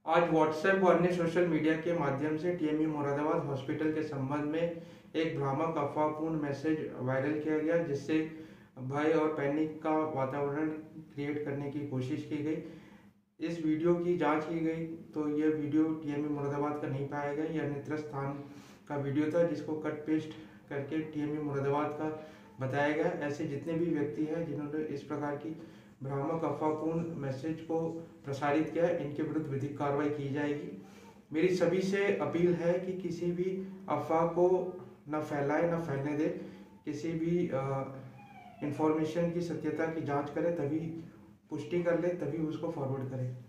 आज व्हाट्सएप व अन्य सोशल मीडिया के माध्यम से टीएमयू मुरादाबाद हॉस्पिटल के संबंध में एक भ्रामक अफवाहपूर्ण मैसेज वायरल किया गया, जिससे भय और पैनिक का वातावरण क्रिएट करने की कोशिश की गई। इस वीडियो की जांच की गई तो यह वीडियो टीएमयू मुरादाबाद का नहीं पाया गया। यह अन्यत्र स्थान का वीडियो था, जिसको कट पेस्ट करके टीएमयू मुरादाबाद का बताया गया। ऐसे जितने भी व्यक्ति हैं जिन्होंने इस प्रकार की भ्रामक अफवाहपूर्ण मैसेज को प्रसारित किया, इनके विरुद्ध विधिक कार्रवाई की जाएगी। मेरी सभी से अपील है कि किसी भी अफवाह को न फैलाए, न फैलने दे। किसी भी इंफॉर्मेशन की सत्यता की जांच करें, तभी पुष्टि कर ले, तभी उसको फॉरवर्ड करें।